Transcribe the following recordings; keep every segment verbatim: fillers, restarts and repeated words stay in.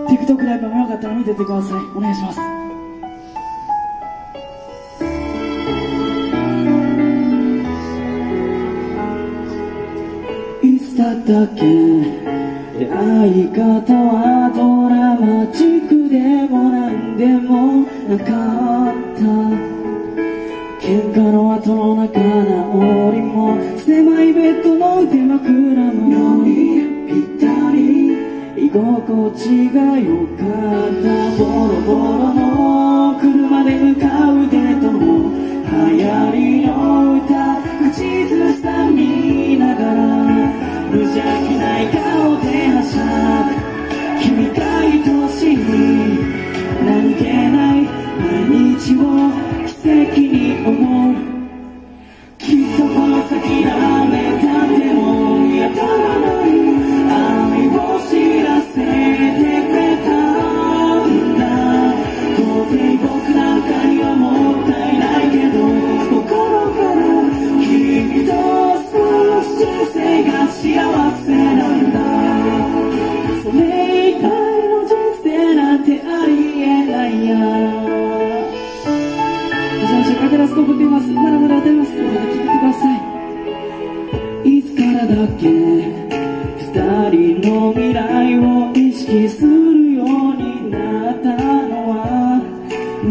TikTok ライブもよかったら見てってください。お願いします。いつだったっけ、出会い方はドラマチックでもなんでもなかった。喧嘩の後の仲直りも狭いベッドの手枕もぴったり居心地が良かった。ボロボロの車で向かうデートも流行りの歌口ずさみながら無邪気ない顔ではしゃぐ。君が愛しい何気ない毎日を奇跡に思う。きっとこの先何年経っても見当たらない愛を知らせてくれたんだ。到底僕なんかにはもったいないけど心から君と過ごす人生が幸せなんだ。それ以外の人生なんてありえないや。かけらスコープって言います。まだまだ歌います。まだ聴いてください。いつからだっけ、二人の未来を意識するようになったのは、うん、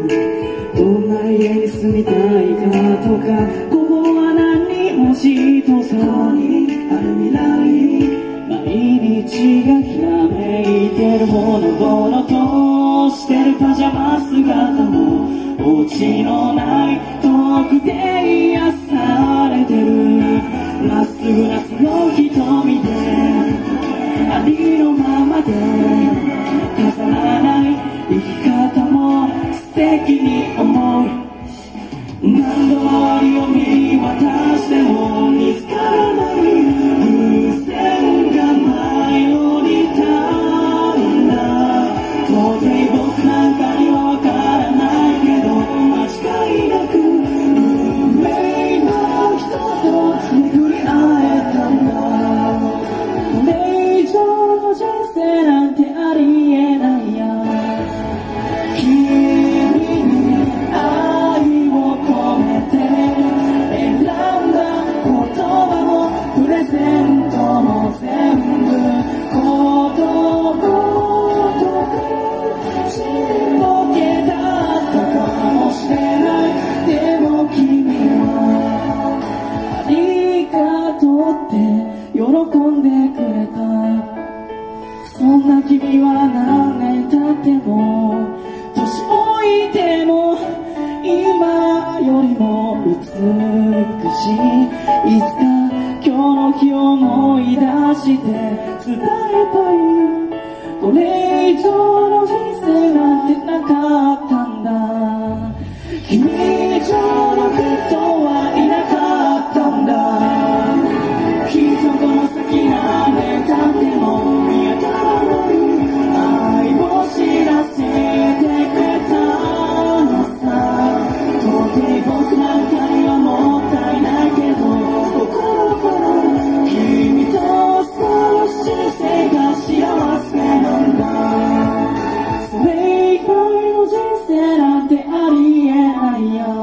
どんな家に住みたいかとか、ここは何欲しいとそこにある未来、毎日がひらめいてるほのぼのとしてるパジャマ姿もオチのないトークで癒されてる。まっすぐなその瞳でありのままで飾らない生き方も素敵に思う。何度周りを見渡しても見つからない風船が舞い降りたんだ。到底僕なんかには分からないけど間違いなく運命の人と巡り会えたんだ。これ以上の人生なんてありえないや。君に愛を込めて選んだ言葉もプレゼントも全部ことごとくちっぽけだったかもしれない。でも君はありがとうって喜んでくれた。そんな君は何年経っても年老いても今よりも美しい。いつか今日の日を思い出して伝えたい。これ以上の人生なんてなかったんだ。君以上の人はいなかったんだ。きっとこの先何年経っても見当たらない愛を知らせてくれたのさ。到底僕なんかにはもったいないけど心から君と過ごす人生が幸せなんだ。それ以外の人生なんてありえないや。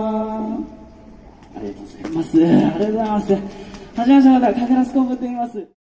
ありがとうございます。ありがとうございます。はじめまして、またかけらスコープって言います。